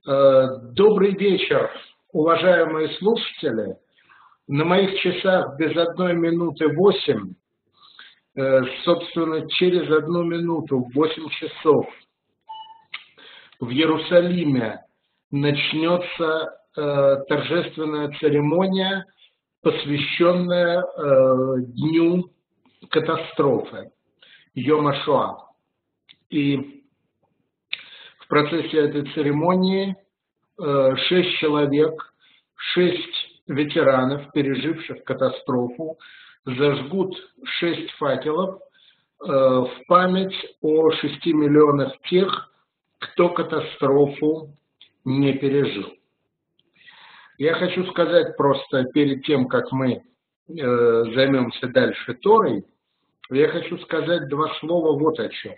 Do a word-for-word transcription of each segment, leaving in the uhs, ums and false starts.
Э, Добрый вечер, уважаемые слушатели. На моих часах без одной минуты восемь. Э, Собственно, через одну минуту, в восемь часов, в Иерусалиме начнется э, торжественная церемония, посвященная э, дню катастрофы Йом Шоа. И в процессе этой церемонии э, шесть человек, шесть ветеранов, переживших катастрофу, зажгут шесть факелов э, в память о шести миллионах тех, кто катастрофу не пережил. Я хочу сказать просто перед тем, как мы э, займемся дальше Торой, я хочу сказать два слова вот о чем.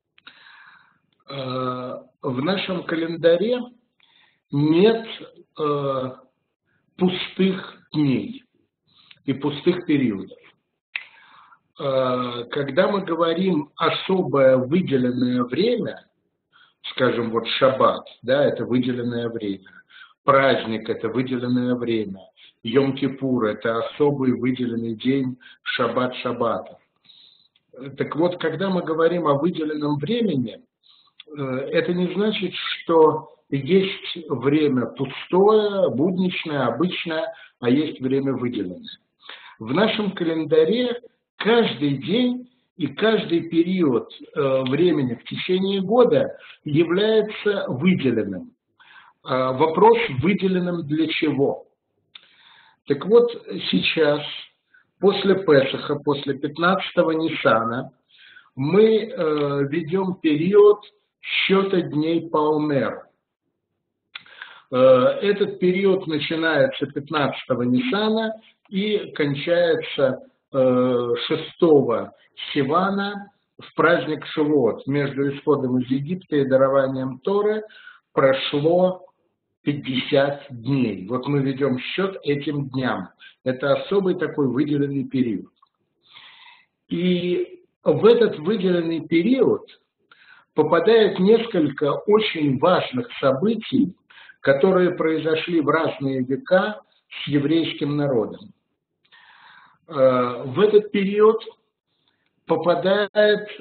Э, в нашем календаре нет э, пустых дней и пустых периодов. Э, когда мы говорим особое выделенное время, скажем, вот шаббат, да, это выделенное время, праздник – это выделенное время, Йом-Кипур – это особый выделенный день, шаббат шаббатов. Так вот, когда мы говорим о выделенном времени, это не значит, что есть время пустое, будничное, обычное, а есть время выделенное. В нашем календаре каждый день и каждый период времени в течение года является выделенным. Вопрос, выделенным для чего? Так вот, сейчас, после Песаха, после пятнадцатого Ниссана, мы ведем период счета дней по Омеру. Этот период начинается пятнадцатого Ниссана и кончается шестого Сивана в праздник Шавуот. Между исходом из Египта и дарованием Торы прошло пятьдесят дней. Вот мы ведем счет этим дням. Это особый такой выделенный период. И в этот выделенный период попадает несколько очень важных событий, которые произошли в разные века с еврейским народом. В этот период попадает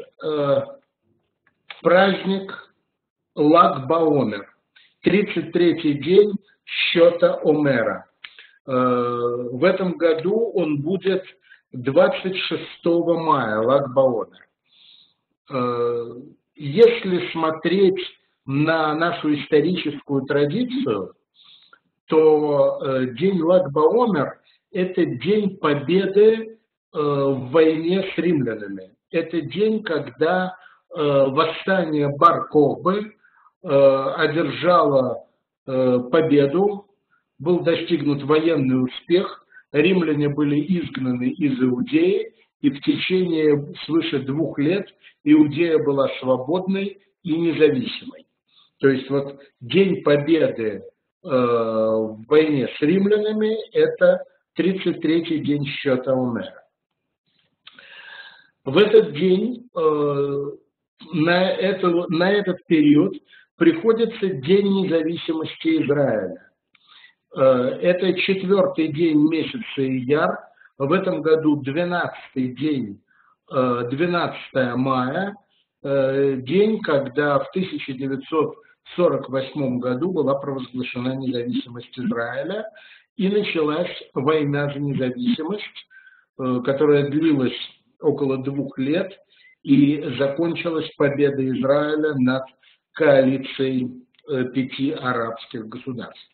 праздник Lag BaOmer, тридцать третий день счета Омера. В этом году он будет двадцать шестого мая, Lag BaOmer. Если смотреть на нашу историческую традицию, то день Lag BaOmer – это день победы в войне с римлянами. Это день, когда восстание Бар-Кохбы одержало победу, был достигнут военный успех, римляне были изгнаны из Иудеи, и в течение свыше двух лет Иудея была свободной и независимой. То есть вот день победы э, в войне с римлянами – это тридцать третий день счета Омера. В этот день, э, на, эту, на этот период приходится День независимости Израиля. Э, это четвертый день месяца Ияр. В этом году двенадцатый день, двенадцатого мая, день, когда в тысяча девятьсот сорок восьмом году была провозглашена независимость Израиля и началась война за независимость, которая длилась около двух лет и закончилась победой Израиля над коалицией пяти арабских государств.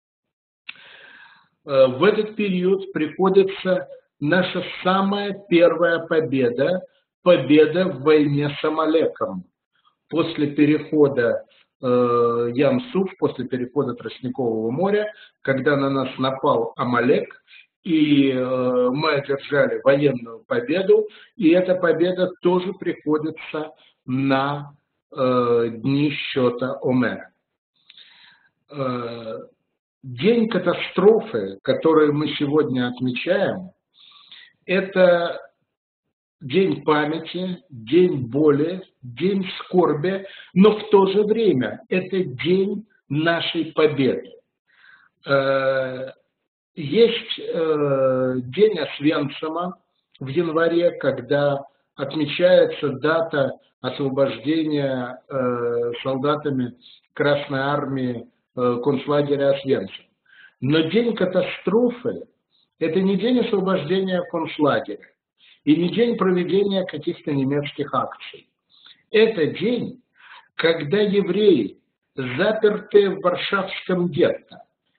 В этот период приходится наша самая первая победа, победа в войне с Амалеком. После перехода э, Ям-Суф, после перехода Тростникового моря, когда на нас напал Амалек, и э, мы одержали военную победу, и эта победа тоже приходится на э, дни счета Омера. Э, День катастрофы, который мы сегодня отмечаем, это день памяти, день боли, день скорби, но в то же время это день нашей победы. Есть день Освенцима в январе, когда отмечается дата освобождения солдатами Красной Армии концлагеря Освенцим. Но день катастрофы – это не день освобождения концлагеря и не день проведения каких-то немецких акций. Это день, когда евреи, запертые в Варшавском гетто,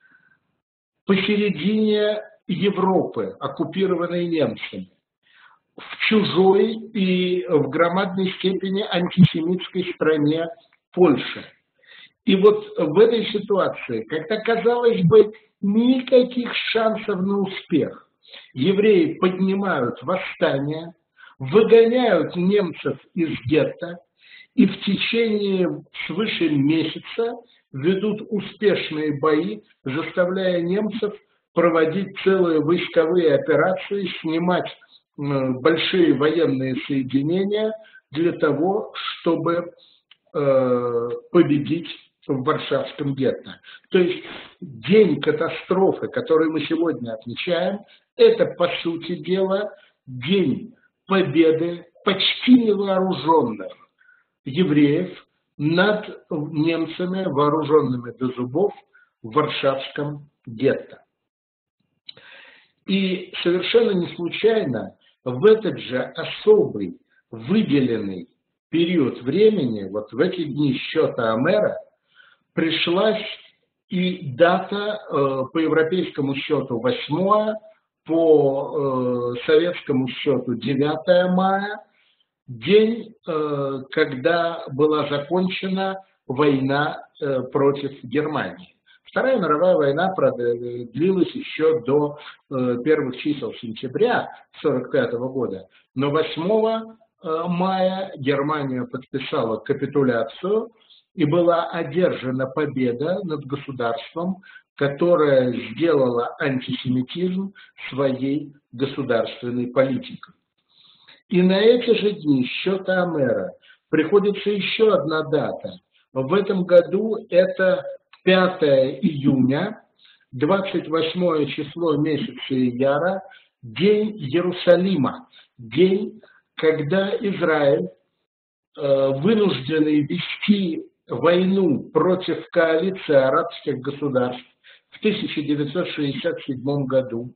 посередине Европы, оккупированной немцами, в чужой и в громадной степени антисемитской стране Польши. И вот в этой ситуации, когда, казалось бы, никаких шансов на успех, евреи поднимают восстание, выгоняют немцев из гетто и в течение свыше месяца ведут успешные бои, заставляя немцев проводить целые войсковые операции, снимать большие военные соединения для того, чтобы э, победить в Варшавском гетто. То есть день катастрофы, который мы сегодня отмечаем, это, по сути дела, день победы почти невооруженных евреев над немцами, вооруженными до зубов, в Варшавском гетто. И совершенно не случайно в этот же особый, выделенный период времени, вот в эти дни счета Омера, пришлась и дата э, по европейскому счету восьмое, по э, советскому счету девятое мая, день, э, когда была закончена война э, против Германии. Вторая мировая война длилась еще до э, первых чисел сентября сорок пятого года, но восьмого мая Германия подписала капитуляцию, и была одержана победа над государством, которое сделало антисемитизм своей государственной политикой. И на эти же дни счета Омера приходится еще одна дата. В этом году это пятое июня, двадцать восьмое число месяца Ияра, день Иерусалима, день, когда Израиль, вынужденный вести войну против коалиции арабских государств в тысяча девятьсот шестьдесят седьмом году,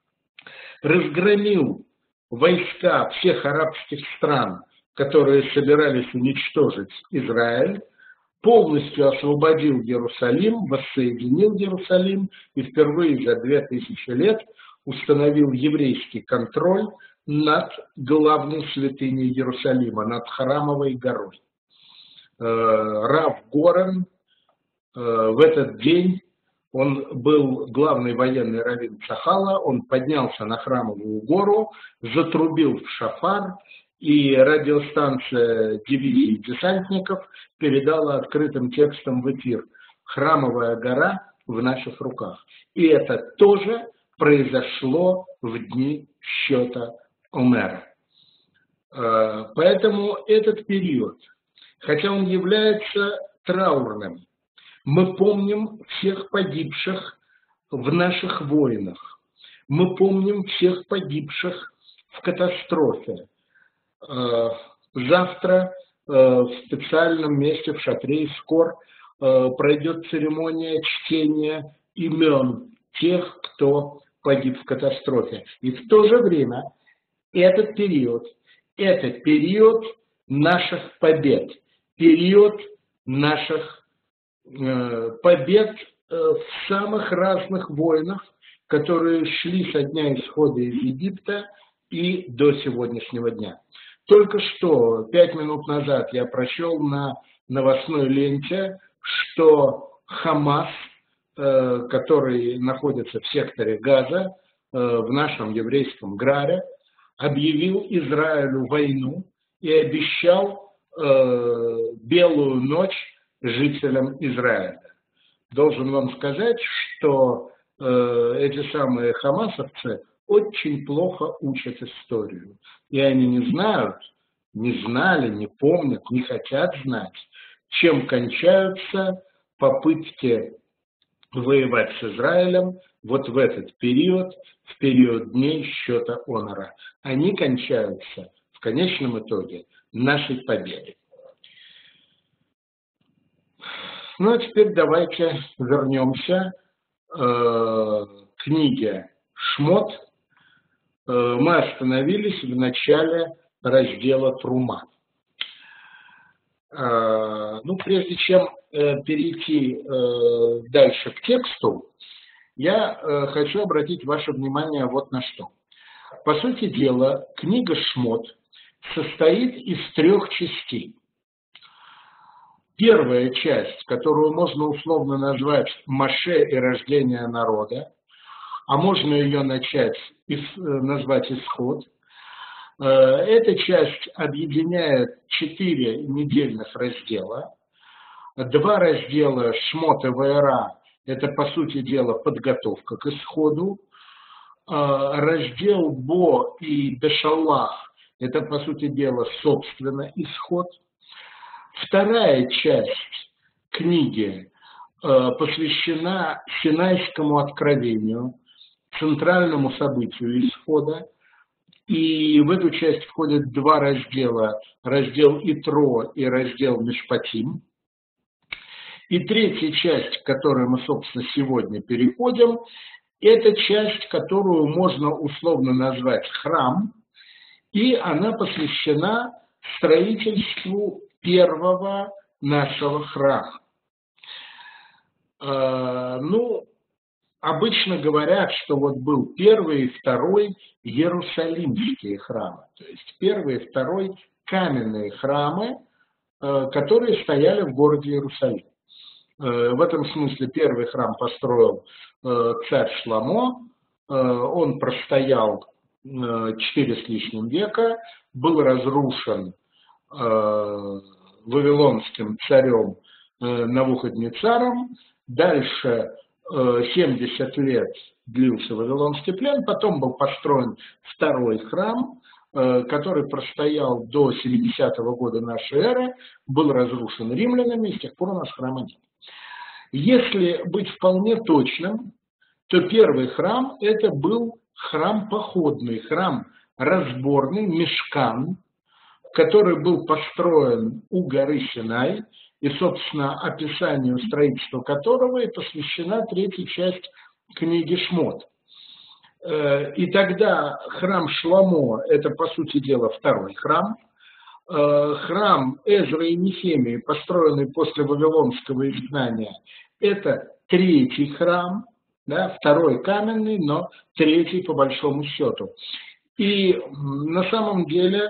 разгромил войска всех арабских стран, которые собирались уничтожить Израиль, полностью освободил Иерусалим, воссоединил Иерусалим и впервые за две тысячи лет установил еврейский контроль над главной святыней Иерусалима, над Храмовой горой. Рав Горен в этот день, он был главный военный раввин Цахала, он поднялся на Храмовую гору, затрубил в шафар, и радиостанция дивизии десантников передала открытым текстом в эфир: «Храмовая гора в наших руках». И это тоже произошло в дни счета Омера. Поэтому этот период, хотя он является траурным, мы помним всех погибших в наших войнах, мы помним всех погибших в катастрофе. Завтра в специальном месте в шатре Искор пройдет церемония чтения имен тех, кто погиб в катастрофе. И в то же время этот период, этот период наших побед, период наших э, побед э, в самых разных войнах, которые шли со дня исхода из Египта и до сегодняшнего дня. Только что, пять минут назад, я прочел на новостной ленте, что Хамас, э, который находится в секторе Газа, э, в нашем еврейском Граре, объявил Израилю войну и обещал э, белую ночь жителям Израиля. Должен вам сказать, что э, эти самые хамасовцы очень плохо учат историю. И они не знают, не знали, не помнят, не хотят знать, чем кончаются попытки воевать с Израилем вот в этот период, в период дней счета Онора. Они кончаются в конечном итоге нашей победой. Ну а теперь давайте вернемся э, к книге Шмот. Э, мы остановились в начале раздела Трума. Э, ну, прежде чем э, перейти э, дальше к тексту, я э, хочу обратить ваше внимание вот на что. По сути дела, книга Шмот состоит из трех частей. Первая часть, которую можно условно назвать «Моше и рождение народа», а можно ее начать назвать «Исход», эта часть объединяет четыре недельных раздела. Два раздела Шмот и Ваэра – это, по сути дела, подготовка к исходу. Раздел Бо и Бешалах – это, по сути дела, собственно, исход. Вторая часть книги посвящена Синайскому откровению, центральному событию исхода. И в эту часть входят два раздела, раздел Итро и раздел Мишпатим. И третья часть, к которой мы, собственно, сегодня переходим, это часть, которую можно условно назвать храм, и она посвящена строительству первого нашего храма. Э, ну, обычно говорят, что вот был первый и второй иерусалимские храмы, то есть первый и второй каменные храмы, э, которые стояли в городе Иерусалим. Э, в этом смысле первый храм построил э, царь Шломо, э, он простоял э, четыре с лишним века, был разрушен э, вавилонским царем э, Навуходнецаром, дальше семьдесят лет длился вавилонский плен, потом был построен второй храм, который простоял до семидесятого года нашей эры, был разрушен римлянами, и с тех пор у нас храма нет. Если быть вполне точным, то первый храм – это был храм походный, храм разборный, мишкан, который был построен у горы Синай, и, собственно, описанию строительства которого и посвящена третья часть книги Шмот. И тогда храм Шломо – это, по сути дела, второй храм. Храм Эзры и Нехемии, построенный после Вавилонского изгнания, это третий храм, да, второй каменный, но третий по большому счету. И на самом деле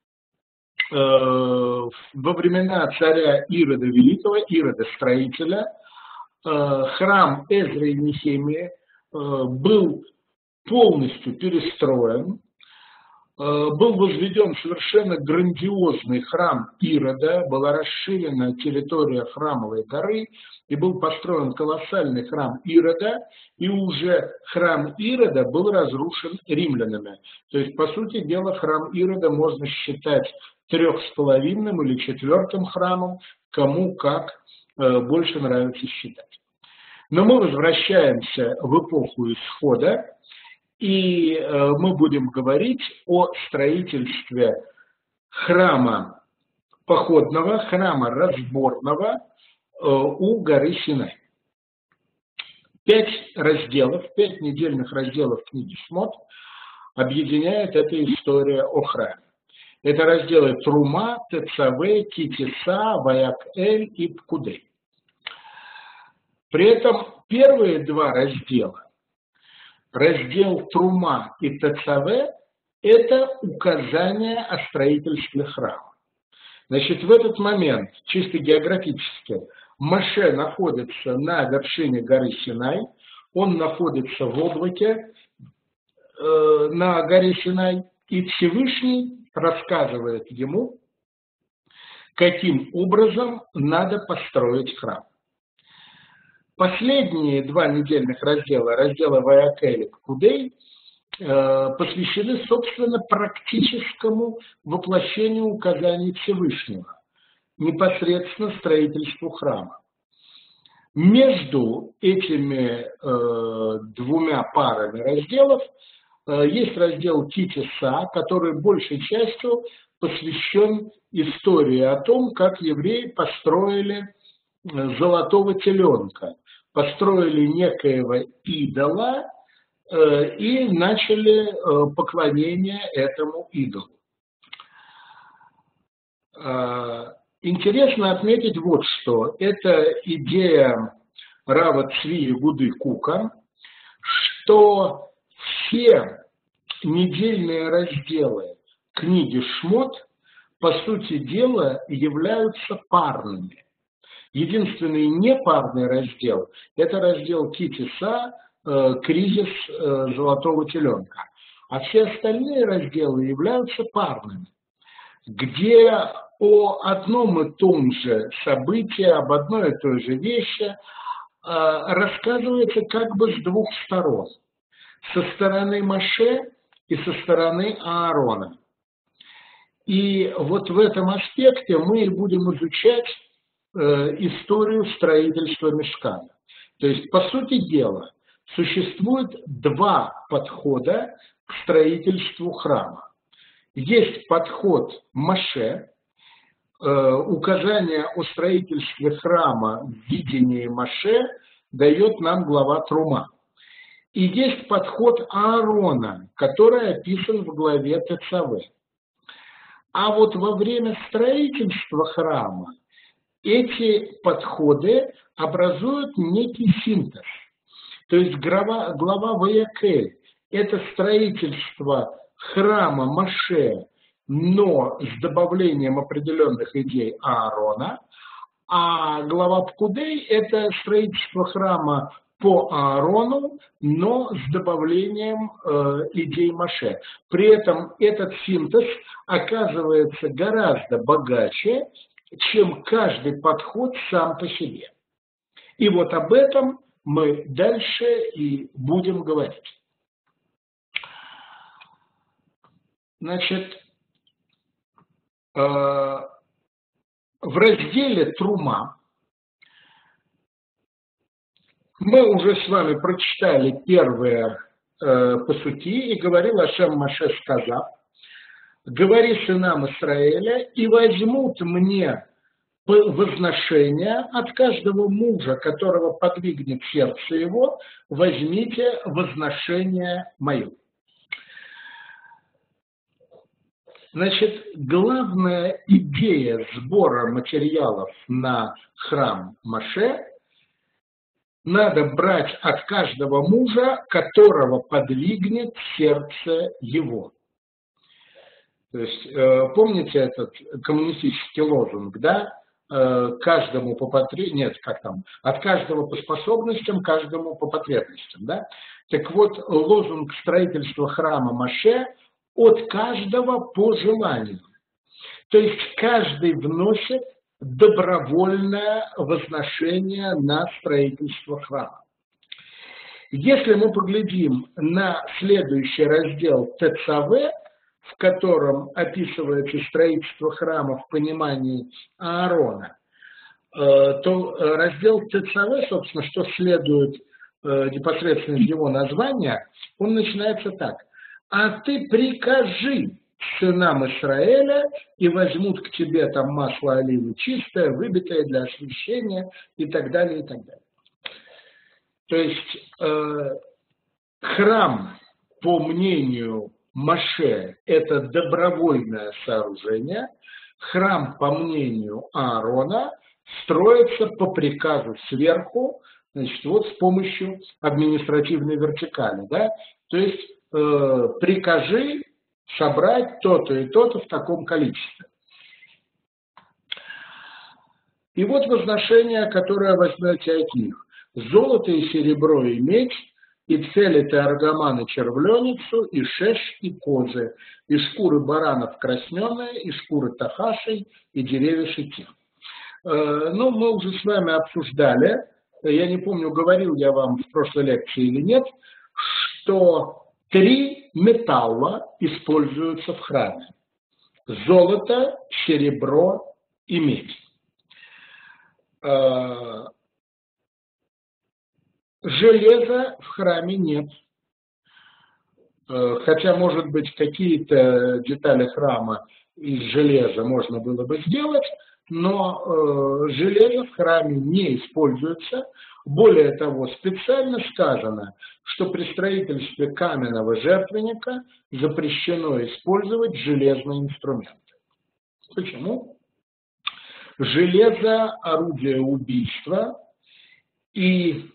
во времена царя Ирода Великого, Ирода Строителя, храм Эзры и Нехемии был полностью перестроен, был возведен совершенно грандиозный храм Ирода, была расширена территория храмовой горы, и был построен колоссальный храм Ирода, и уже храм Ирода был разрушен римлянами. То есть, по сути дела, храм Ирода можно считать трех с половинным или четвертым храмом, кому как э, больше нравится считать. Но мы возвращаемся в эпоху Исхода, и э, мы будем говорить о строительстве храма походного, храма разборного э, у горы Синай. Пять разделов, пять недельных разделов книги Шмот объединяет эта история о храме. Это разделы Трума, Тецаве, Китиса, Ваякэль и Пкудей. При этом первые два раздела, раздел Трума и Тецаве, это указания о строительстве храма. Значит, в этот момент, чисто географически, Моше находится на вершине горы Синай, он находится в облаке э, на горе Синай, и Всевышний рассказывает ему, каким образом надо построить храм. Последние два недельных раздела, раздела Ваякэль и Пкудей, посвящены, собственно, практическому воплощению указаний Всевышнего, непосредственно строительству храма. Между этими э, двумя парами разделов э, есть раздел Ки-Тиса, который большей частью посвящен истории о том, как евреи построили золотого теленка, построили некоего идола э, и начали э, поклонение этому идолу. Э, интересно отметить вот что. Это идея Рава Цви Ягуды Кука, что все недельные разделы книги Шмот, по сути дела, являются парными. Единственный непарный раздел – это раздел Ки-Тиса, э, кризис э, золотого теленка. А все остальные разделы являются парными, где о одном и том же событии, об одной и той же вещи э, рассказывается как бы с двух сторон. Со стороны Моше и со стороны Аарона. И вот в этом аспекте мы и будем изучать историю строительства мишкана. То есть, по сути дела, существует два подхода к строительству храма. Есть подход Моше, указание о строительстве храма в видении Моше дает нам глава Трума. И есть подход Аарона, который описан в главе Тецаве. А вот во время строительства храма эти подходы образуют некий синтез. То есть глава, глава Ваякель – это строительство храма Моше, но с добавлением определенных идей Аарона, а глава Пкудей – это строительство храма по Аарону, но с добавлением э, идей Моше. При этом этот синтез оказывается гораздо богаче, чем каждый подход сам по себе. И вот об этом мы дальше и будем говорить. Значит, э, в разделе Трума мы уже с вами прочитали первые э, пасуки, и говорил Ашем Моше, сказав: «Говори сынам Исраэля, и возьмут мне возношение от каждого мужа, которого подвигнет сердце его, возьмите возношение мое». Значит, главная идея сбора материалов на храм Моше – надо брать от каждого мужа, которого подвигнет сердце его. То есть, помните этот коммунистический лозунг, да? Каждому по потребностям, нет, как там, от каждого по способностям, каждому по потребностям, да? Так вот, лозунг строительства храма Моше – от каждого по желанию. То есть, каждый вносит добровольное возношение на строительство храма. Если мы поглядим на следующий раздел Тецаве, в котором описывается строительство храма в понимании Аарона, то раздел Тецаве, собственно, что следует непосредственно из его названия, он начинается так: «А ты прикажи сынам Исраэля, и возьмут к тебе там масло оливы чистое, выбитое для освящения», и так далее, и так далее. То есть э, храм, по мнению Моше, это добровольное сооружение. Храм, по мнению Аарона, строится по приказу сверху, значит, вот с помощью административной вертикали. Да? То есть э, прикажи собрать то-то и то-то в таком количестве. И вот возношение, которое возьмете от них: золото и серебро и медь, и целит и аргаман и червленицу, и шеш и козы, и шкуры баранов красненые, и шкуры тахашей, и деревья шитим. Э, ну, мы уже с вами обсуждали, я не помню, говорил я вам в прошлой лекции или нет, что три металла используются в храме: золото, серебро и медь. Железа в храме нет. Хотя, может быть, какие-то детали храма из железа можно было бы сделать, но железо в храме не используется. Более того, специально сказано, что при строительстве каменного жертвенника запрещено использовать железные инструменты. Почему? Железо – орудие убийства, и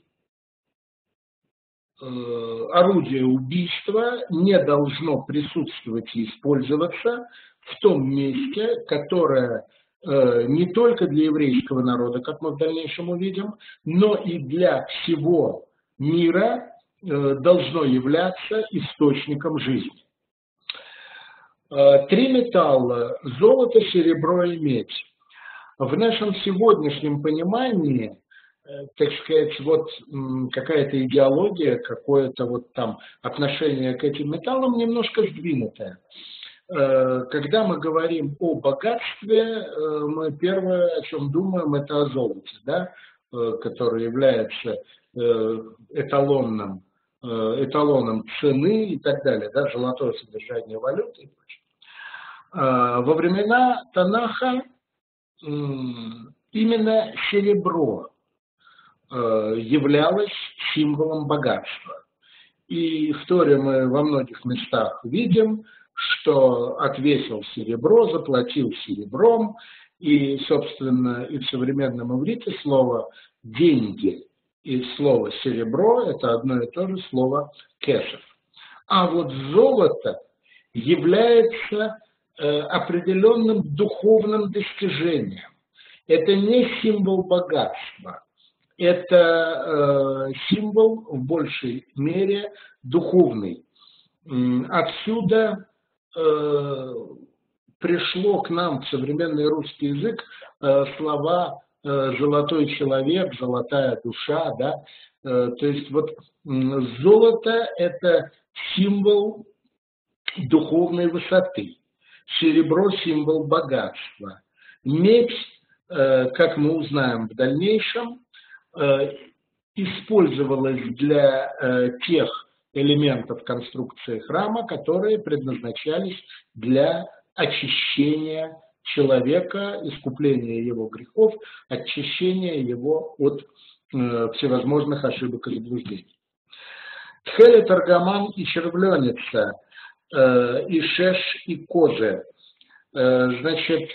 орудие убийства не должно присутствовать и использоваться в том месте, которое не только для еврейского народа, как мы в дальнейшем увидим, но и для всего мира должно являться источником жизни. Три металла – золото, серебро и медь. В нашем сегодняшнем понимании, так сказать, вот какая-то идеология, какое-то вот там отношение к этим металлам немножко сдвинутое. Когда мы говорим о богатстве, мы первое, о чем думаем, это о золоте, да, которое является эталонным, эталоном цены и так далее, да, золотое содержание валюты и прочее. Во времена Танаха именно серебро являлось символом богатства. И в Торе мы во многих местах видим, что отвесил серебро, заплатил серебром, и, собственно, и в современном иврите слово «деньги» и слово «серебро» – это одно и то же слово «кесев». А вот золото является э, определенным духовным достижением. Это не символ богатства. Это э, символ в большей мере духовный. Отсюда э, пришло к нам в современный русский язык э, слова э, «золотой человек», «золотая душа». Да? Э, то есть вот золото – это символ духовной высоты, серебро – символ богатства, медь, э, как мы узнаем в дальнейшем, использовалась для э, тех элементов конструкции храма, которые предназначались для очищения человека, искупления его грехов, очищения его от э, всевозможных ошибок и заблуждений. Тхелет, аргаман и червленица, э, и шеш, и кожа. Э, значит,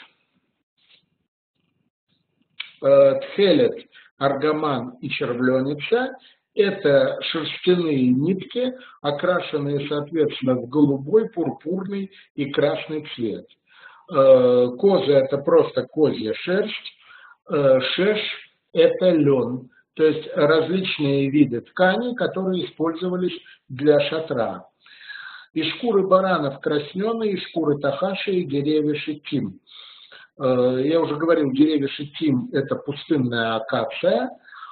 э, тхелет, аргаман и червленица – это шерстяные нитки, окрашенные, соответственно, в голубой, пурпурный и красный цвет. Коза – это просто козья шерсть, шеш – это лен, то есть различные виды тканей, которые использовались для шатра. И шкуры баранов красненые, и шкуры тахаши, и деревья шитим. Я уже говорил, деревья шитим – это пустынная акация.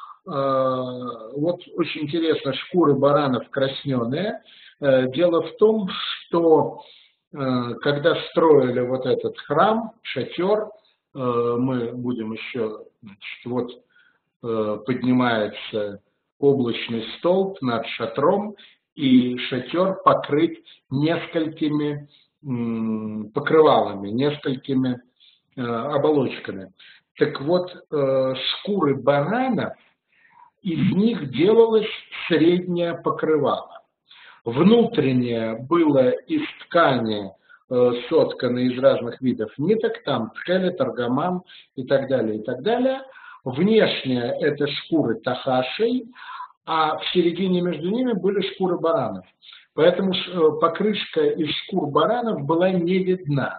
Вот очень интересно, шкуры баранов красненые. Дело в том, что когда строили вот этот храм, шатер, мы будем еще, значит, вот поднимается облачный столб над шатром, и шатер покрыт несколькими покрывалами, несколькими оболочками. Так вот, шкуры баранов, из них делалось среднее покрывало. Внутреннее было из ткани, соткано из разных видов ниток, там тхелет, аргаман и так далее, и так далее. Внешнее это шкуры тахашей, а в середине между ними были шкуры баранов. Поэтому покрышка из шкур баранов была не видна.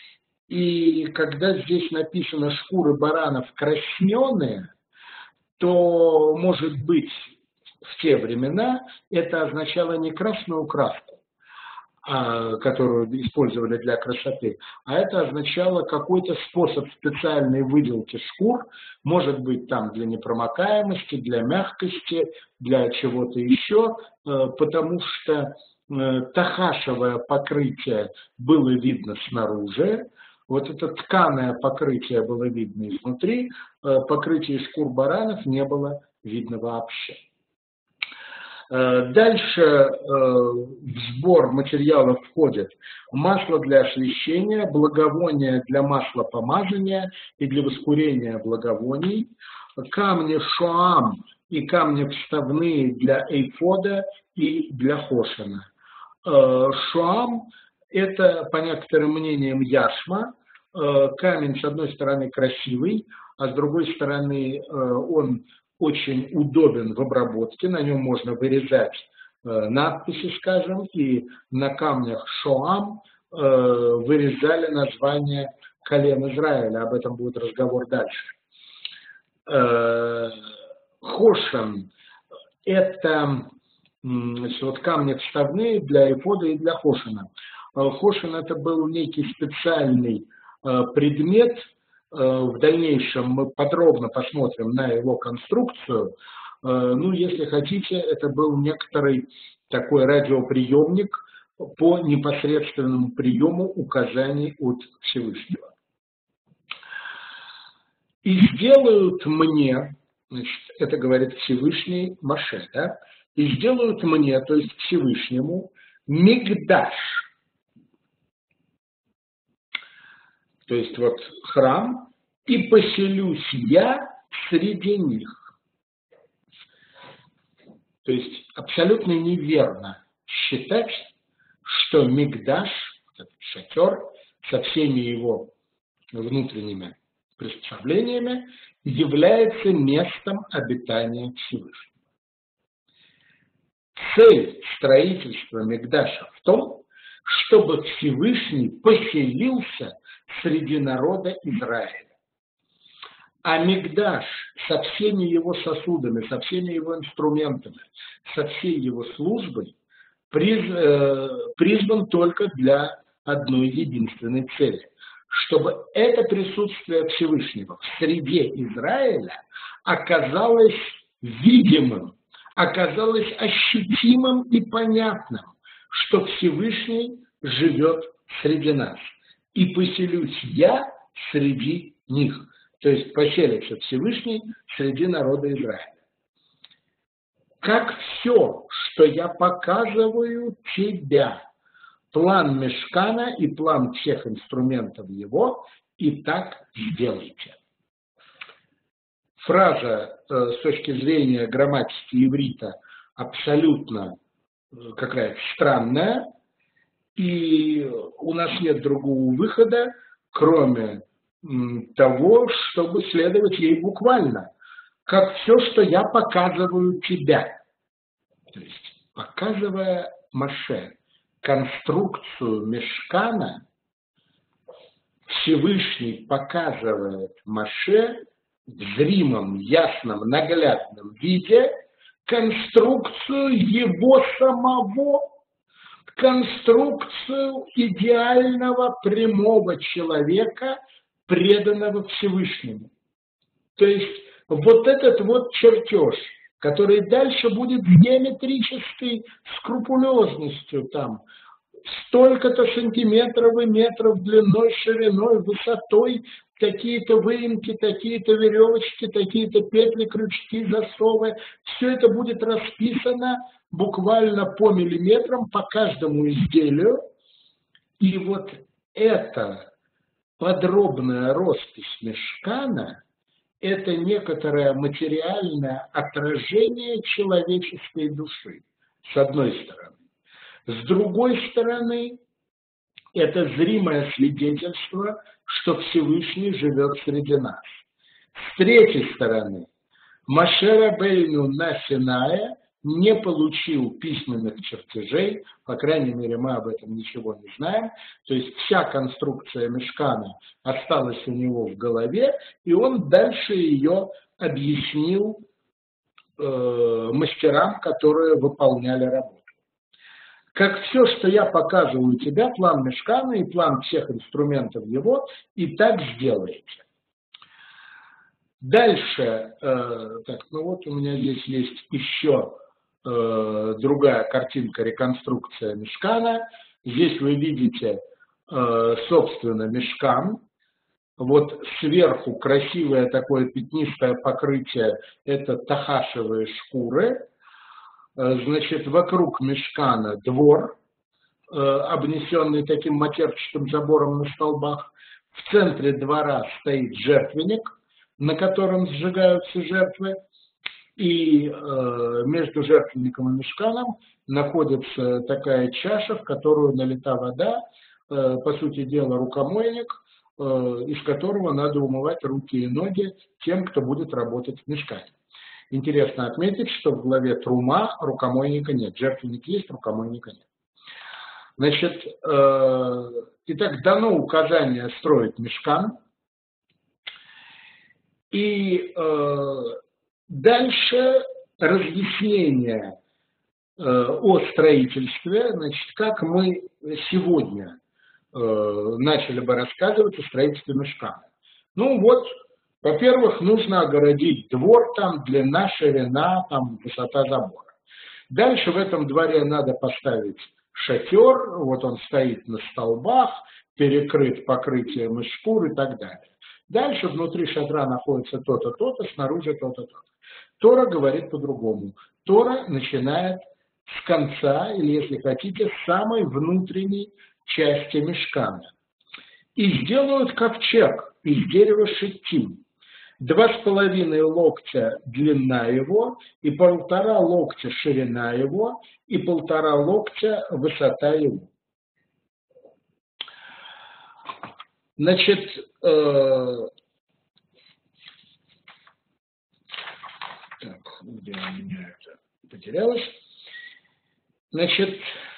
И когда здесь написано «шкуры баранов красненые», то, может быть, в те времена это означало не красную краску, которую использовали для красоты, а это означало какой-то способ специальной выделки шкур, может быть, там для непромокаемости, для мягкости, для чего-то еще, потому что тахашевое покрытие было видно снаружи, вот это тканое покрытие было видно изнутри, покрытие шкур баранов не было видно вообще. Дальше в сбор материалов входит масло для освещения, благовония для маслопомазания и для воскурения благовоний, камни шоам и камни вставные для эйфода и для хошена. Шоам – это, по некоторым мнениям, яшма. Камень, с одной стороны, красивый, а с другой стороны, он очень удобен в обработке, на нем можно вырезать надписи, скажем, и на камнях шоам вырезали название колен Израиля, об этом будет разговор дальше. Хошен – это вот камни вставные для эфода и для хошена. Хошен – это был некий специальный предмет. В дальнейшем мы подробно посмотрим на его конструкцию. Ну, если хотите, это был некоторый такой радиоприемник по непосредственному приему указаний от Всевышнего. И сделают мне, значит, это говорит Всевышний Моше, да? И сделают мне, то есть Всевышнему, мигдаш. То есть вот храм, и поселюсь я среди них. То есть абсолютно неверно считать, что мигдаш, этот шатер, со всеми его внутренними приспособлениями, является местом обитания Всевышнего. Цель строительства мигдаша в том, чтобы Всевышний поселился среди народа Израиля. А мигдаш со всеми его сосудами, со всеми его инструментами, со всей его службой приз, э, призван только для одной единственной цели. Чтобы это присутствие Всевышнего в среде Израиля оказалось видимым, оказалось ощутимым и понятным, что Всевышний живет среди нас. И поселюсь я среди них. То есть поселится Всевышний среди народа Израиля. Как все, что я показываю тебя, план мешкана и план всех инструментов его, и так сделайте. Фраза э, с точки зрения грамматики иврита абсолютно э, какая-то странная, и у нас нет другого выхода, кроме м, того, чтобы следовать ей буквально, как все, что я показываю тебя. То есть, показывая Моше конструкцию мешкана, Всевышний показывает Моше в зримом, ясном, наглядном виде конструкцию его самого, конструкцию идеального прямого человека, преданного Всевышнему. То есть вот этот вот чертеж, который дальше будет с геометрической скрупулезностью, там, столько-то сантиметров и метров длиной, шириной, высотой, такие-то выемки, такие-то веревочки, такие-то петли, крючки, засовы. Все это будет расписано буквально по миллиметрам, по каждому изделию. И вот эта подробная роспись мешкана – это некоторое материальное отражение человеческой души, с одной стороны. С другой стороны, это зримое свидетельство, что Всевышний живет среди нас. С третьей стороны, Моше Рабейну на Синае не получил письменных чертежей, по крайней мере, мы об этом ничего не знаем. То есть вся конструкция мешкана осталась у него в голове, и он дальше ее объяснил э, мастерам, которые выполняли работу. Как все, что я показываю тебе, план мешкана и план всех инструментов его, и так сделаете. Дальше, э, так, ну вот у меня здесь есть еще э, другая картинка, реконструкция мешкана. Здесь вы видите, э, собственно, мешкан. Вот сверху красивое такое пятнистое покрытие, это тахашевые шкуры. значит, вокруг мишкана двор, обнесенный таким матерчатым забором на столбах. В центре двора стоит жертвенник, на котором сжигаются жертвы. И э, между жертвенником и мишканом находится такая чаша, в которую налита вода, э, по сути дела рукомойник, э, из которого надо умывать руки и ноги тем, кто будет работать в мишкане. Интересно отметить, что в главе Трума рукомойника нет. Жертвенник есть, рукомойника нет. Значит, э, итак, дано указание строить мишкан. И э, дальше разъяснение э, о строительстве, значит, как мы сегодня э, начали бы рассказывать о строительстве мишкана. Ну вот, во-первых, нужно огородить двор, там длина, ширина, там высота забора. Дальше в этом дворе надо поставить шатер, вот он стоит на столбах, перекрыт покрытием из шкур и так далее. Дальше внутри шатра находится то-то, то-то, снаружи то-то, то-то. Тора говорит по-другому. Тора начинает с конца, или, если хотите, с самой внутренней части мишкана. И сделают ковчег из дерева шиттим. Два с половиной локтя длина его, и полтора локтя ширина его, и полтора локтя высота его. Значит, э, так, где у меня это потерялось? Значит,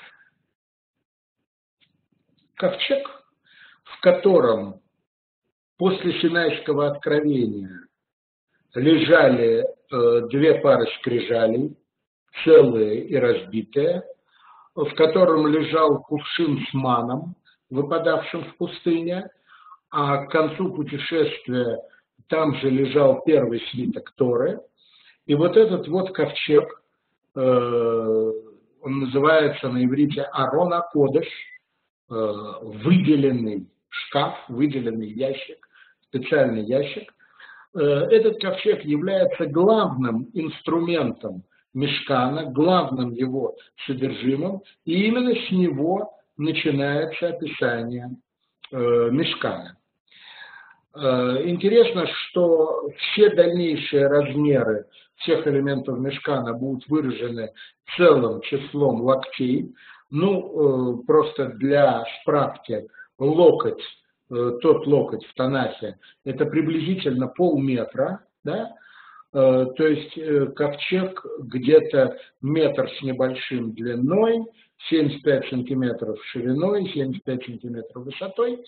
ковчег, в котором после Синайского откровения лежали э, две пары скрижалей, целые и разбитые, в котором лежал кувшин с маном, выпадавшим в пустыне, а к концу путешествия там же лежал первый свиток Торы. И вот этот вот ковчег, э, он называется на иврите Арон а-Кодеш, э, выделенный шкаф, выделенный ящик, специальный ящик. Э, этот ковчег является главным инструментом мишкана, главным его содержимым, и именно с него начинается описание э, мишкана. Интересно, что все дальнейшие размеры всех элементов мишкана будут выражены целым числом локтей. Ну, просто для справки, локоть, тот локоть в Танахе, это приблизительно полметра, да? То есть ковчег где-то метр с небольшим длиной, семьдесят пять сантиметров шириной, семьдесят пять сантиметров высотой.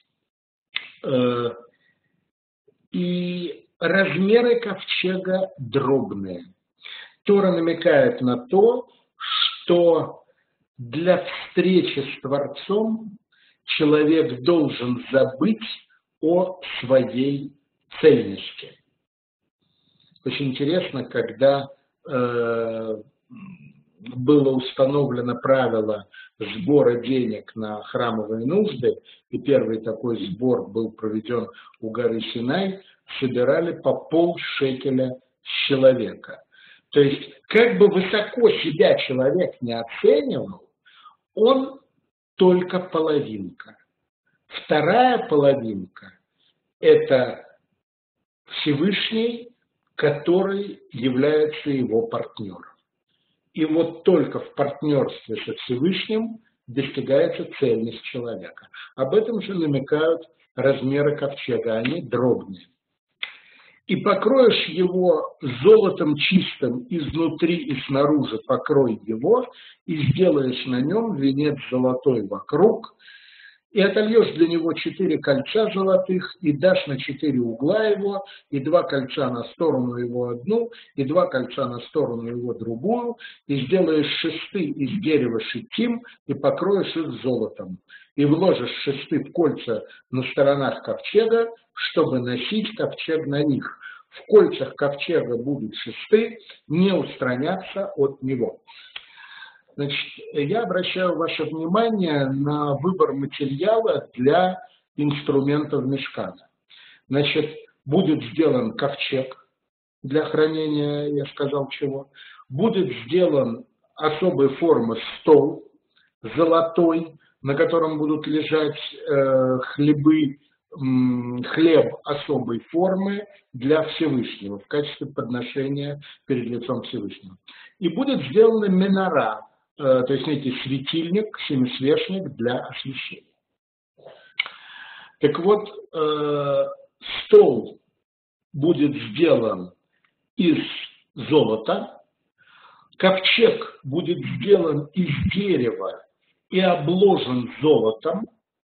И размеры ковчега дробные. Тора намекает на то, что для встречи с Творцом человек должен забыть о своей цельности. Очень интересно, когда э, было установлено правило сбора денег на храмовые нужды, и первый такой сбор был проведен у горы Синай, собирали по полшекеля с человека. То есть, как бы высоко себя человек не оценивал, он только половинка. Вторая половинка – это Всевышний, который является его партнером. И вот только в партнерстве со Всевышним достигается цельность человека. Об этом же намекают размеры ковчега, они дробные. И покроешь его золотом чистым изнутри и снаружи, покрой его, и сделаешь на нем венец золотой вокруг, и отольешь для него четыре кольца золотых, и дашь на четыре угла его, и два кольца на сторону его одну, и два кольца на сторону его другую, и сделаешь шесты из дерева шиттим, и покроешь их золотом. И вложишь шесты в кольца на сторонах ковчега, чтобы носить ковчег на них. В кольцах ковчега будут шесты, не устраняться от него. Значит, я обращаю ваше внимание на выбор материала для инструментов мишкана. Значит, будет сделан ковчег для хранения, я сказал чего. будет сделан особой формы стол золотой, на котором будут лежать э, хлебы, м, хлеб особой формы для Всевышнего в качестве подношения перед лицом Всевышнего. И будет сделана минора, э, то есть некий светильник, семисвечник для освещения. Так вот, э, стол будет сделан из золота, ковчег будет сделан из дерева и обложен золотом,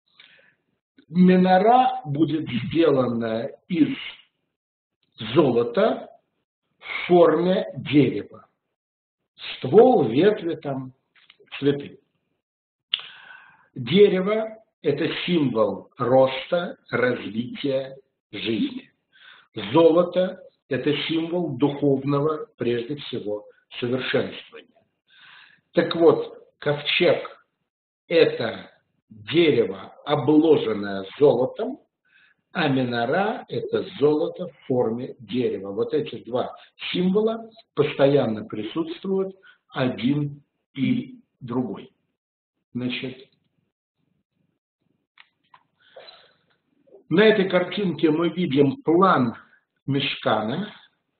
минора будет сделана из золота в форме дерева, ствол, ветви, там, цветы. Дерево – это символ роста, развития жизни. Золото – это символ духовного, прежде всего, совершенствования. Так вот, ковчег – это дерево, обложенное золотом, а минора – это золото в форме дерева. Вот эти два символа постоянно присутствуют, один и другой. Значит, на этой картинке мы видим план мишкана.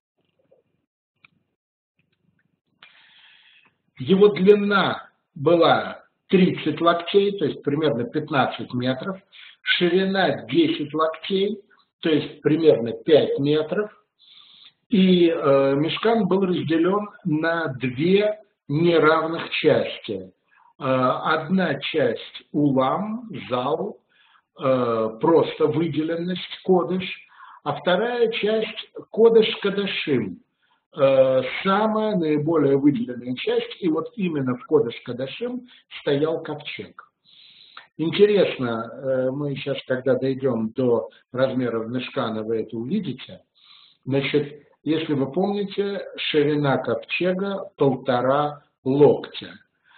Его длина была тридцать локтей, то есть примерно пятнадцать метров, ширина десять локтей, то есть примерно пять метров, и э, мишкан был разделен на две неравных части. Э, одна часть улам, зал, э, просто выделенность, кодыш, а вторая часть кодыш кадашим, э, самая наиболее выделенная часть, и вот именно в кодыш кадашим стоял ковчег. Интересно, мы сейчас, когда дойдем до размеров мишкана, вы это увидите. Значит, если вы помните, ширина ковчега полтора локтя.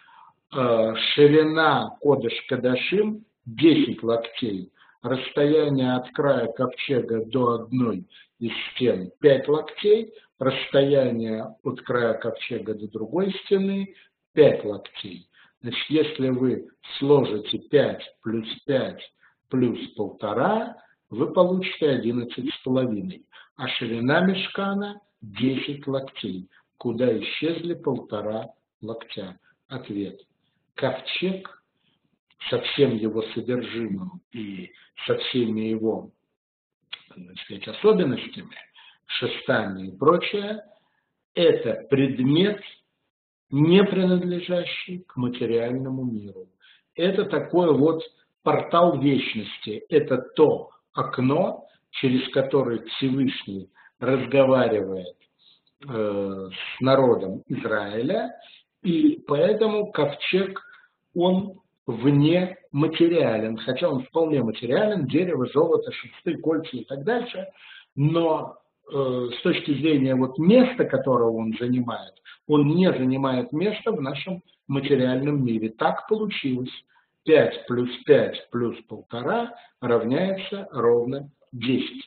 Ширина кодыш кадашим десять локтей. Расстояние от края ковчега до одной из стен пять локтей. Расстояние от края ковчега до другой стены пять локтей. Значит, если вы сложите пять плюс пять плюс полтора, вы получите одиннадцать с половиной. А ширина мишкана десять локтей. Куда исчезли полтора локтя? Ответ. Ковчег со всем его содержимым и со всеми его, так сказать, особенностями, шестами и прочее, это предмет, не принадлежащий к материальному миру. Это такой вот портал вечности. Это то окно, через которое Всевышний разговаривает э, с народом Израиля, и поэтому ковчег, он вне материален, хотя он вполне материален, дерево, золото, шесты, кольца и так дальше, но э, с точки зрения вот места, которого он занимает, он не занимает место в нашем материальном мире. Так получилось. пять плюс пять плюс полтора равняется ровно десять.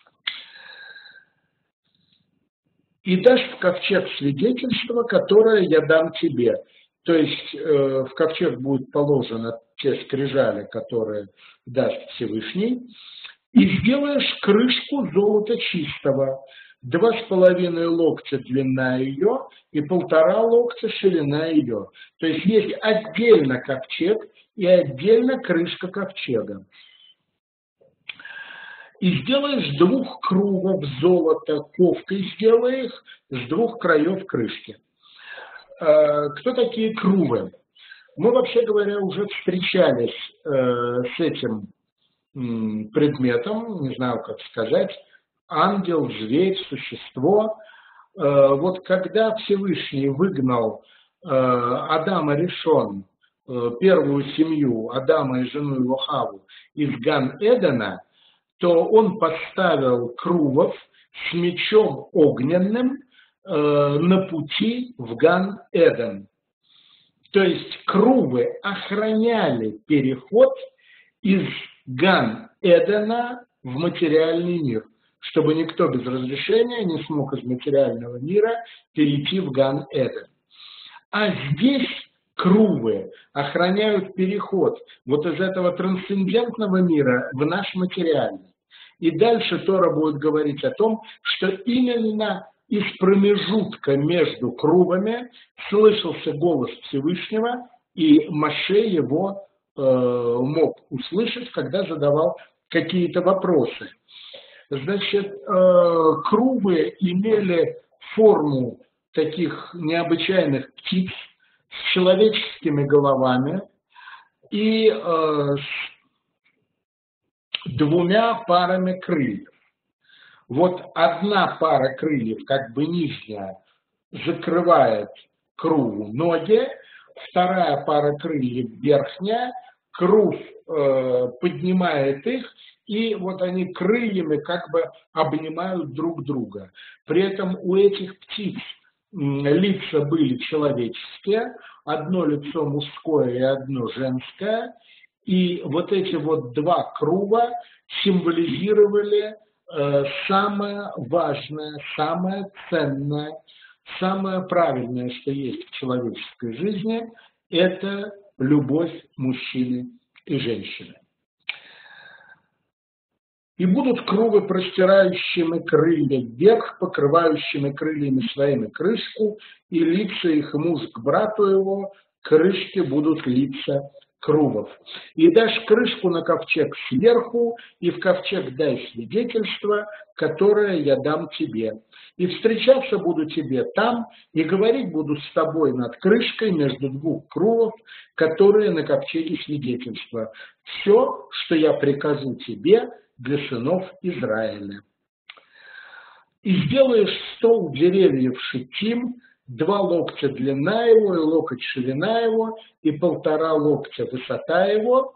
И дашь в ковчег свидетельство, которое я дам тебе. То есть э, в ковчег будет положено те скрижали, которые даст Всевышний, и сделаешь крышку золота чистого. Два с половиной локтя длина ее и полтора локтя ширина ее. То есть есть отдельно ковчег и отдельно крышка ковчега. И сделаешь двух кругов золота, ковкой сделай их с двух краев крышки. Кто такие крувы? Мы, вообще говоря, уже встречались с этим предметом, не знаю, как сказать, ангел, зверь, существо. Вот когда Всевышний выгнал Адама Ришон, первую семью, Адама и жену его Хаву, из Ган-Эдена, то он поставил крувов с мечом огненным на пути в Ган-Эден. То есть крувы охраняли переход из Ган-Эдена в материальный мир. чтобы никто без разрешения не смог из материального мира перейти в Ган-Эден. А здесь крувы охраняют переход вот из этого трансцендентного мира в наш материальный. И дальше Тора будет говорить о том, что именно из промежутка между крувами слышался голос Всевышнего, и Моше его э, мог услышать, когда задавал какие-то вопросы. Значит, э, крувы имели форму таких необычайных птиц с человеческими головами и э, с двумя парами крыльев. Вот одна пара крыльев, как бы нижняя, закрывает круву ноги, вторая пара крыльев верхняя, крув э, поднимает их, и вот они крыльями как бы обнимают друг друга. При этом у этих птиц лица были человеческие, одно лицо мужское и одно женское, и вот эти вот два крува символизировали э, самое важное, самое ценное, самое правильное, что есть в человеческой жизни, это любовь мужчины и женщины. И будут крувы, простирающими крылья вверх, покрывающими крыльями своими крышку, и лица их муж к брату его, крышки будут лица крувов. И дашь крышку на ковчег сверху, и в ковчег дай свидетельство, которое я дам тебе. И встречаться буду тебе там, и говорить буду с тобой над крышкой между двух крувов, которые на ковчеге свидетельства. Все, что я прикажу тебе, для сынов Израиля. И сделаешь стол деревьев шитим, два локтя длина его, и локоть ширина его, и полтора локтя высота его.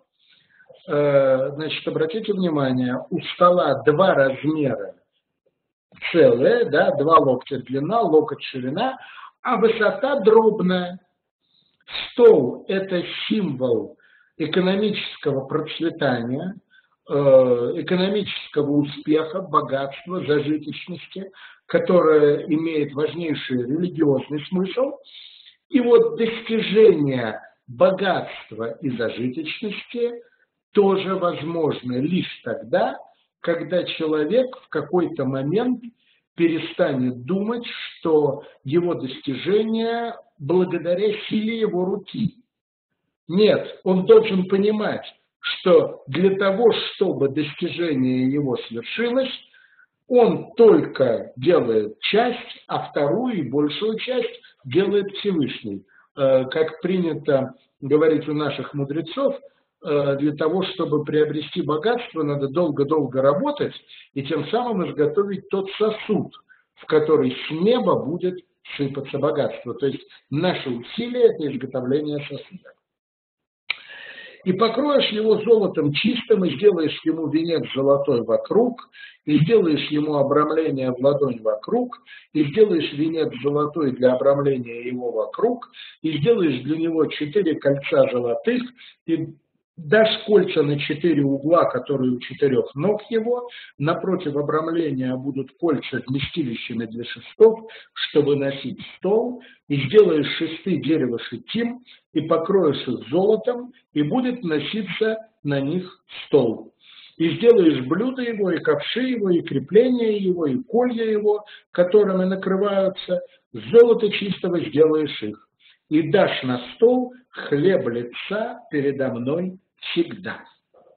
Значит, обратите внимание, у стола два размера целые, да, два локтя длина, локоть ширина, а высота дробная. Стол – это символ экономического процветания, экономического успеха, богатства, зажиточности, которая имеет важнейший религиозный смысл. И вот достижение богатства и зажиточности тоже возможно лишь тогда, когда человек в какой-то момент перестанет думать, что его достижение благодаря силе его руки. Нет, он должен понимать, что для того, чтобы достижение его свершилось, он только делает часть, а вторую и большую часть делает Всевышний. Как принято говорить у наших мудрецов, для того, чтобы приобрести богатство, надо долго-долго работать и тем самым изготовить тот сосуд, в который с неба будет сыпаться богатство. То есть наше усилие – это изготовление сосуда. И покроешь его золотом чистым, и сделаешь ему венец золотой вокруг, и сделаешь ему обрамление в ладонь вокруг, и сделаешь венец золотой для обрамления его вокруг, и сделаешь для него четыре кольца золотых, и дашь кольца на четыре угла, которые у четырех ног его, напротив обрамления будут кольца вместилищами для шестов, чтобы носить стол, и сделаешь шесты дерева шитим, и покроешь их золотом, и будет носиться на них стол. И сделаешь блюдо его, и ковши его, и крепления его, и колья его, которыми накрываются, золото чистого сделаешь их. И дашь на стол хлеб лица передо мной всегда.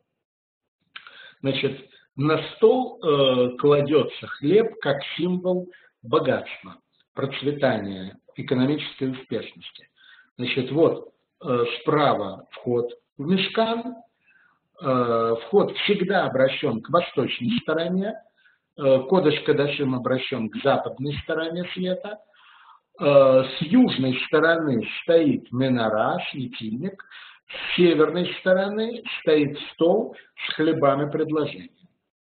Значит, на стол э, кладется хлеб как символ богатства, процветания, экономической успешности. Значит, вот э, справа вход в мишкан, э, вход всегда обращен к восточной стороне, э, кодеш кодашим обращен к западной стороне света, э, с южной стороны стоит менора, светильник, с северной стороны стоит стол с хлебами предложения.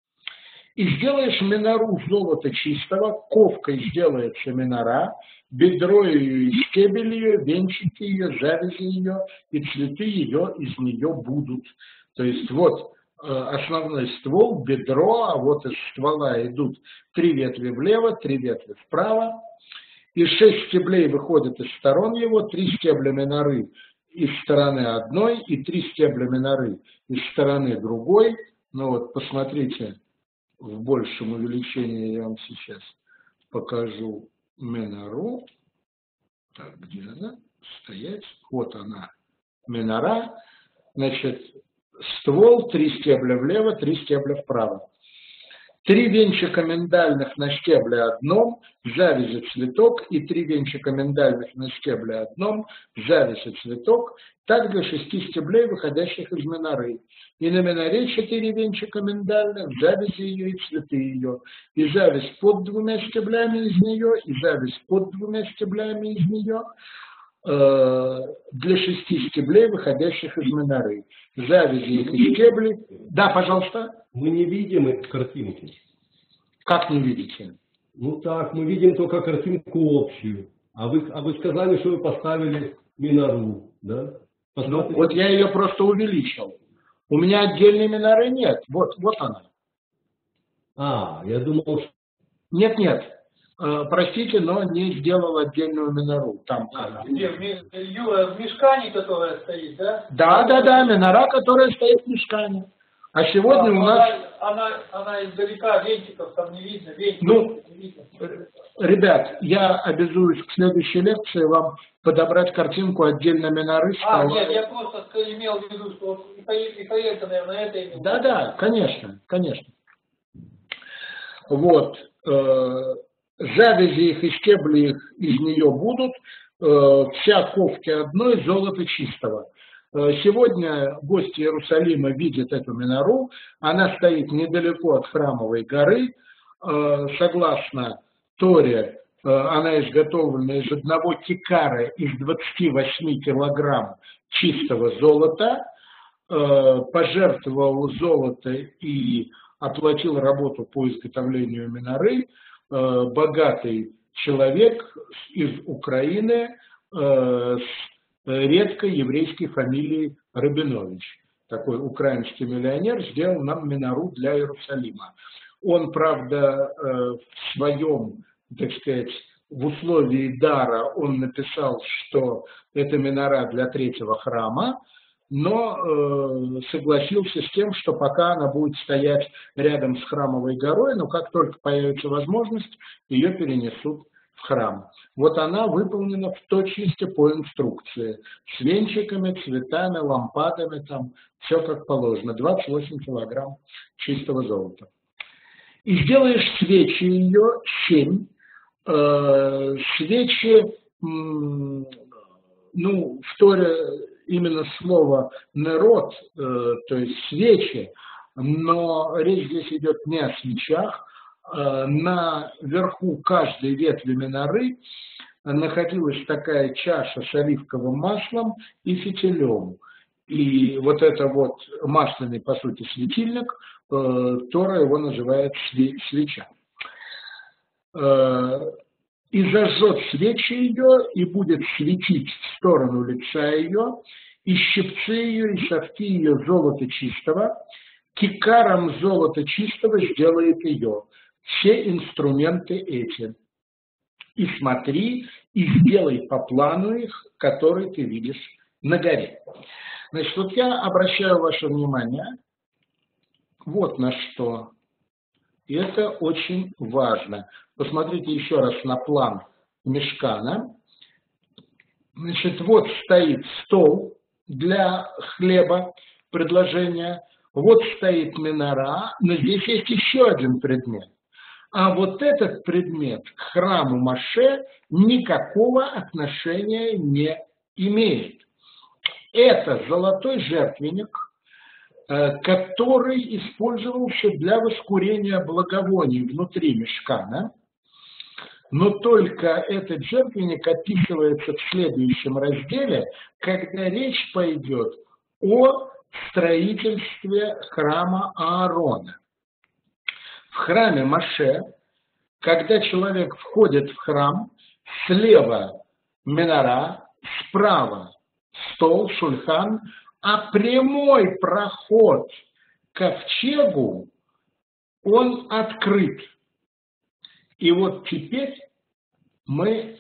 И сделаешь минору золота чистого, ковкой сделается минора, бедро ее и стебель ее, венчики ее, завязи ее, и цветы ее из нее будут. То есть вот основной ствол, бедро, а вот из ствола идут три ветви влево, три ветви вправо, и шесть стеблей выходят из сторон его, три стебля миноры из стороны одной и три стебля миноры из стороны другой. Ну вот, посмотрите, в большем увеличении я вам сейчас покажу минору. Так, где она? Стоять. Вот она, минора. Значит, ствол, три стебля влево, три стебля вправо. Три венчика миндальных на стебле одном, завязи цветок, и три венчика миндальных на стебле одном, завязи цветок, так для шести стеблей, выходящих из миноры. И на миноре четыре венчика миндальных, завязи ее и цветы ее, и завязь под двумя стеблями из нее, и завязь под двумя стеблями из нее, для шести стеблей, выходящих из миноры. Завязи их и стебли. Да, пожалуйста. Мы не видим эти картинки. Как не видите? Ну так, мы видим только картинку общую. А вы, а вы сказали, что вы поставили минору, да? Ну, вот я ее просто увеличил. У меня отдельной миноры нет. Вот, вот она. А, я думал, что... Нет, нет. Простите, но не сделал отдельную минору. Там, а, где, Юра, в мешкане, которая стоит, да? Да, да, да, минора, которая стоит в мешкане. А сегодня да, у нас... Она, она, она издалека, венчиков там не видно, венчиков ну, не видно. Ребят, я обязуюсь к следующей лекции вам подобрать картинку отдельно миноры. А, стола. Нет, я просто имел в виду, что Михаил-то, наверное, это имел. Да, да, конечно, конечно. Вот. Завязи их и стебли их из нее будут, вся ковки одной, золото чистого. Сегодня гости Иерусалима видят эту минору, она стоит недалеко от Храмовой горы, согласно Торе, она изготовлена из одного кикара из двадцати восьми килограмм чистого золота, пожертвовал золото и оплатил работу по изготовлению миноры богатый человек из Украины с редкой еврейской фамилией Рабинович. Такой украинский миллионер сделал нам минору для Иерусалима. Он, правда, в своем, так сказать, в условии дара он написал, что это минора для третьего храма, но э, согласился с тем, что пока она будет стоять рядом с Храмовой горой, но как только появится возможность, ее перенесут в храм. Вот она выполнена в точности по инструкции, с венчиками, цветами, лампадами, там все как положено, двадцать восемь килограмм чистого золота. И сделаешь свечи ее семь, э, свечи, м, ну, в Торе именно слово «нерот», э, то есть свечи, но речь здесь идет не о свечах. Э, наверху каждой ветви миноры находилась такая чаша с оливковым маслом и фитилем. И вот это вот масляный, по сути, светильник, э, Тора его называет свеча. Э, и зажжет свечи ее, и будет светить в сторону лица ее, и щипцы ее, и совки ее золота чистого, кикаром золота чистого сделает ее, все инструменты эти. И смотри, и сделай по плану их, который ты видишь на горе. Значит, вот я обращаю ваше внимание вот на что. И это очень важно. Посмотрите еще раз на план мешкана. Значит, вот стоит стол для хлеба, предложение. Вот стоит минора, но здесь есть еще один предмет. А вот этот предмет к храму Моше никакого отношения не имеет. Это золотой жертвенник, который использовался для воскурения благовоний внутри мешкана, но только этот жертвенник описывается в следующем разделе, когда речь пойдет о строительстве храма Аарона. В храме Моше, когда человек входит в храм, слева минора, справа стол, шульхан, а прямой проход ковчегу он открыт. И вот теперь мы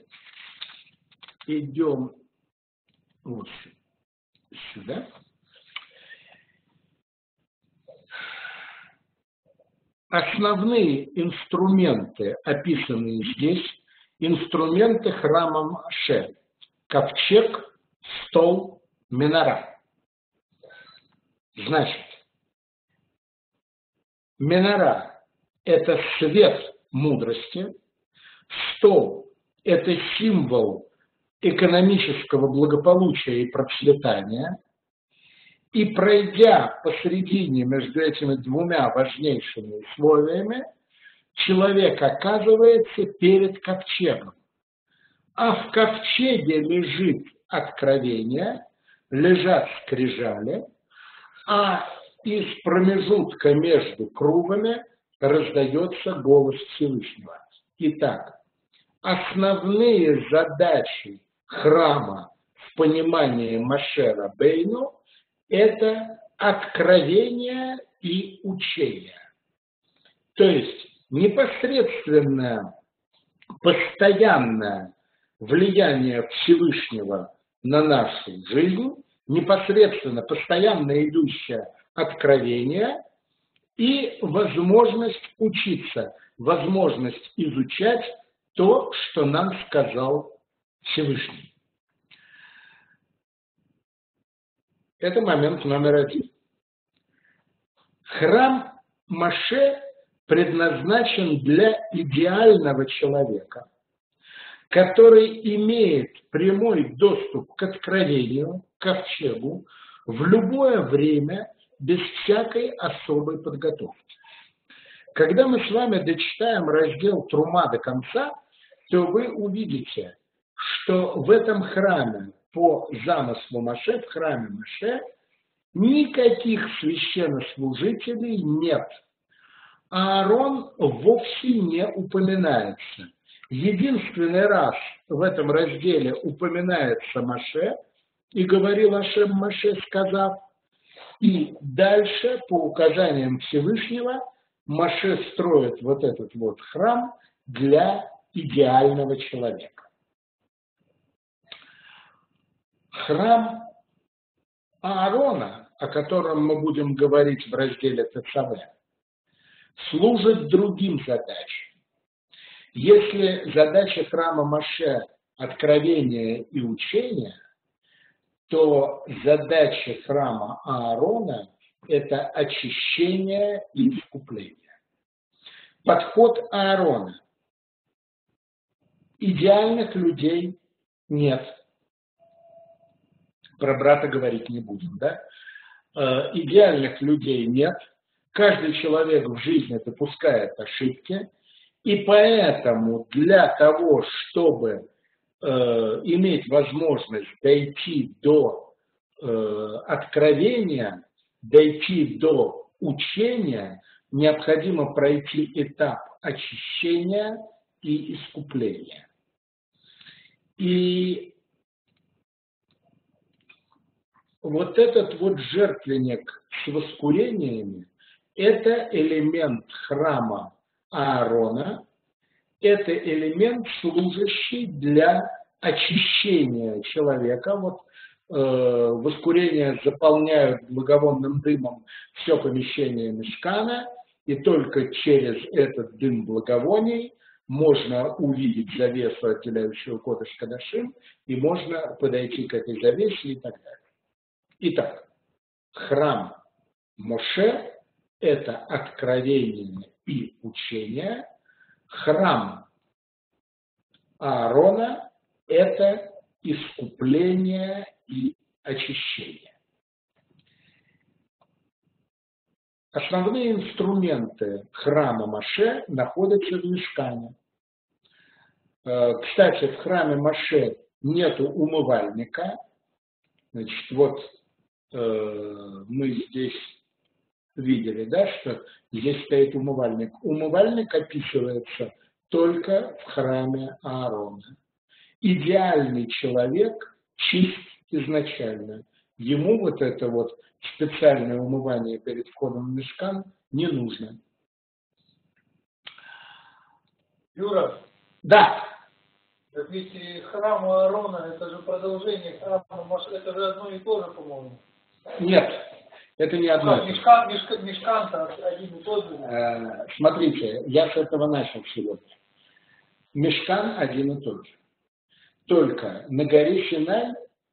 идем вот сюда. Основные инструменты, описанные здесь, инструменты храма Моше: ковчег, стол, минора. Значит, минора – это свет мудрости, стол – это символ экономического благополучия и процветания, и пройдя посередине между этими двумя важнейшими условиями, человек оказывается перед ковчегом. А в ковчеге лежит откровение, лежат скрижали, а из промежутка между кругами раздается голос Всевышнего. Итак, основные задачи храма в понимании Моше Рабейну – это откровение и учение. То есть непосредственное, постоянное влияние Всевышнего на нашу жизнь, непосредственно постоянно идущее откровение и возможность учиться, возможность изучать то, что нам сказал Всевышний. Это момент номер один. Храм Моше предназначен для идеального человека, который имеет прямой доступ к откровению, к ковчегу, в любое время, без всякой особой подготовки. Когда мы с вами дочитаем раздел Трума до конца, то вы увидите, что в этом храме, по замыслу Моше, в храме Моше, никаких священнослужителей нет. Аарон вовсе не упоминается. Единственный раз в этом разделе упоминается Моше, и говорил Ашем Моше, сказав, и дальше, по указаниям Всевышнего, Моше строит вот этот вот храм для идеального человека. Храм Аарона, о котором мы будем говорить в разделе Тецаве, служит другим задачам. Если задача храма Моше – откровение и учение, то задача храма Аарона – это очищение и искупление. Подход Аарона. Идеальных людей нет. Про брата говорить не будем, да? Идеальных людей нет. Каждый человек в жизни допускает ошибки. И поэтому для того, чтобы э, иметь возможность дойти до э, откровения, дойти до учения, необходимо пройти этап очищения и искупления. И вот этот вот жертвенник с воскурениями – это элемент храма Аарона, это элемент, служащий для очищения человека. Вот э, воскурения заполняют благовонным дымом все помещение мишкана, и только через этот дым благовоний можно увидеть завесу, отделяющую кодеш кадашим, и можно подойти к этой завесе и так далее. Итак, храм Моше – это откровение и учение, храм Аарона – это искупление и очищение. Основные инструменты храма Моше находятся в мишкане. Кстати, в храме Моше нету умывальника. Значит, вот э, мы здесь видели, да, что здесь стоит умывальник. Умывальник описывается только в храме Аарона. Идеальный человек чист изначально. ему вот это вот специальное умывание перед входом в мишкан не нужно. Юра, Да. так ведь и храм Аарона, это же продолжение храма Моше, это же одно и то же, по-моему. Нет, это не одно. Как, мешкан, мешкан, мешкан-то один и тот же. Э, смотрите, я с этого начал сегодня. Мишкан один и тот же. Только на горе Синай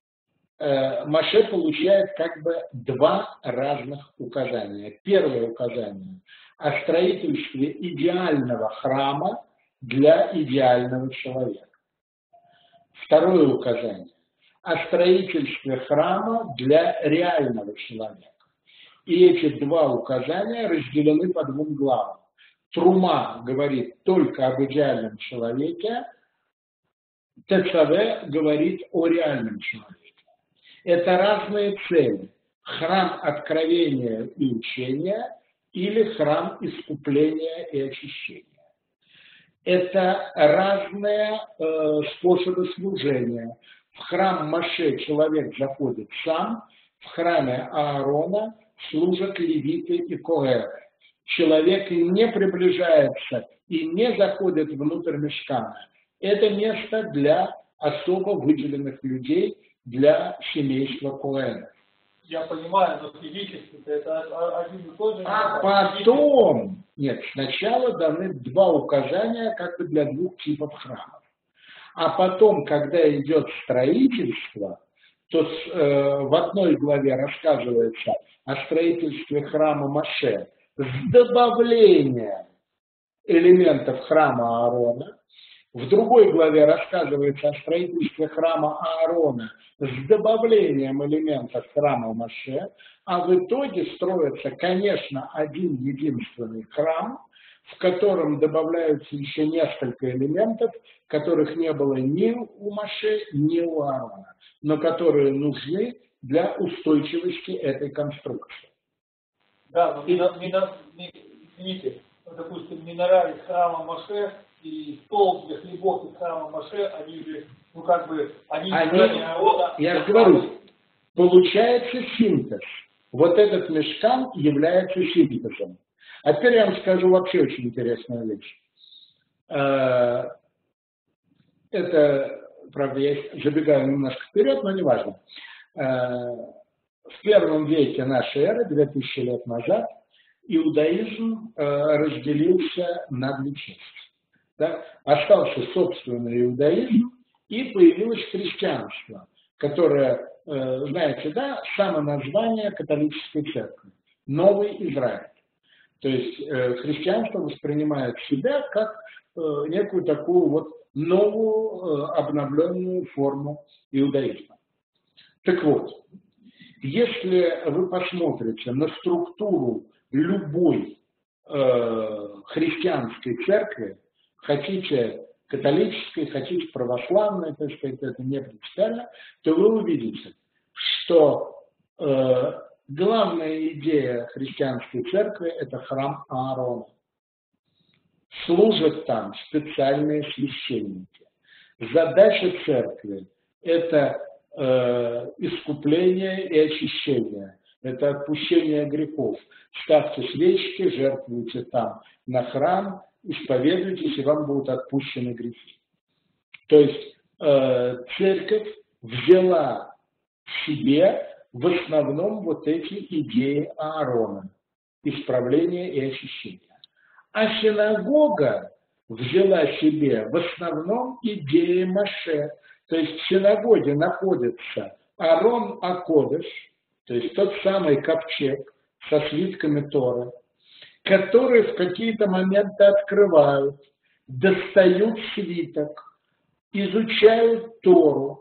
э, Моше получает как бы два разных указания. Первое указание о строительстве идеального храма для идеального человека. Второе указание о строительстве храма для реального человека. И эти два указания разделены по двум главам. Трума говорит только об идеальном человеке, Тецаве говорит о реальном человеке. Это разные цели. Храм откровения и учения или храм искупления и очищения. Это разные э, способы служения. В храм Моше человек заходит сам, в храме Аарона служат левиты и коэры. Человек не приближается и не заходит внутрь мишкана. Это место для особо выделенных людей, для семейства коэнов. Я понимаю, но физически это один и тот же. А потом, нет, сначала даны два указания как бы для двух типов храмов. А потом, когда идет строительство, то э, в одной главе рассказывается о строительстве храма Моше с добавлением элементов храма Аарона. В другой главе рассказывается о строительстве храма Аарона с добавлением элементов храма Моше, а в итоге строится, конечно, один единственный храм, в котором добавляются еще несколько элементов, которых не было ни у Моше, ни у Аарона, но которые нужны для устойчивости этой конструкции. Да, но мина, мина, извините, допустим, минора из храма Моше и столб для хлебов из храма Моше, они же, ну как бы, они... они народа, я же говорю, получается синтез. Вот этот мишкан является синтезом. А теперь я вам скажу вообще очень интересную вещь. Это, правда, я забегаю немножко вперед, но неважно. В первом веке нашей эры, две тысячи лет назад, иудаизм разделился на две части. Да? Остался собственный иудаизм, и появилось христианство, которое, знаете, да, самоназвание католической церкви. Новый Израиль. То есть э, христианство воспринимает себя как э, некую такую вот новую э, обновленную форму иудаизма. Так вот, если вы посмотрите на структуру любой э, христианской церкви, хотите католической, хотите православной, так сказать, это не принципиально, то вы увидите, что э, главная идея христианской церкви – это храм Аарона. Служат там специальные священники. Задача церкви – это э, искупление и очищение, это отпущение грехов. Ставьте свечки, жертвуйте там на храм, исповедуйтесь, и вам будут отпущены грехи. То есть э, церковь взяла в себе в основном вот эти идеи Аарона, исправления и очищения. А синагога взяла себе в основном идеи Моше. То есть в синагоге находится Аарон а-Кодеш, то есть тот самый ковчег со свитками Торы, которые в какие-то моменты открывают, достают свиток, изучают Тору.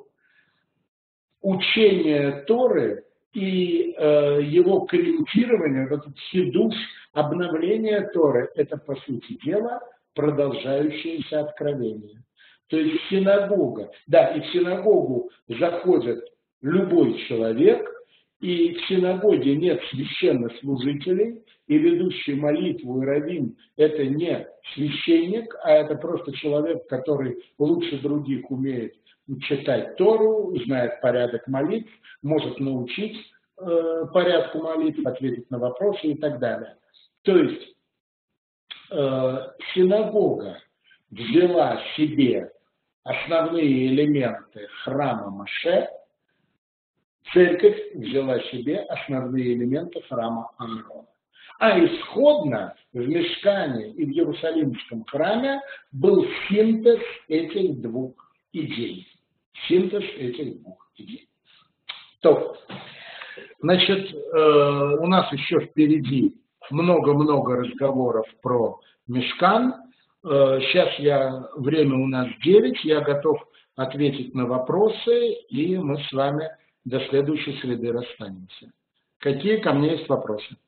Учение Торы и э, его комментирование, вот этот хидуш, обновление Торы, это, по сути дела, продолжающееся откровение. То есть синагога, да, и в синагогу заходит любой человек, и в синагоге нет священнослужителей, и ведущий молитву и раввин – это не священник, а это просто человек, который лучше других умеет читать Тору, знает порядок молитв, может научить э, порядку молитв, ответить на вопросы и так далее. То есть э, синагога взяла себе основные элементы храма Моше, церковь взяла себе основные элементы храма Аарона. А исходно в Мишкане и в Иерусалимском храме был синтез этих двух идей. Синтез этих двух идей. То, значит, э, у нас еще впереди много-много разговоров про Мишкан. Э, сейчас я, время у нас девять, я готов ответить на вопросы, и мы с вами до следующей среды расстанемся. Какие ко мне есть вопросы?